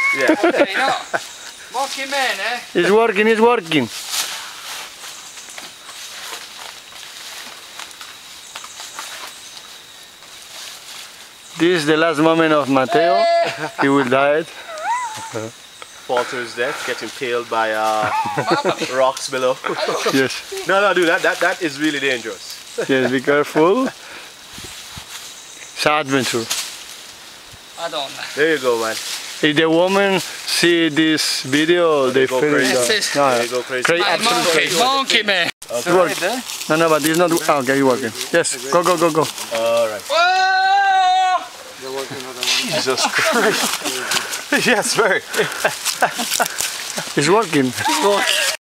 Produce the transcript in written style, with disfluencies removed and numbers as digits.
Yeah. Okay, no. Monkey man, eh? It's working, it's working. This is the last moment of Mateo. He will die. Fall to his death, get impaled by rocks below. Yes. No, dude, that is really dangerous. Yes, be careful. It's an adventure. I don't know. There you go, man. If the women see this video, they go feel crazy. it. No, They go crazy. Monkey man. It works. No, but it's not. Oh, okay, it's working. Yes, go. Alright. Jesus Christ. Yes, very. It's working.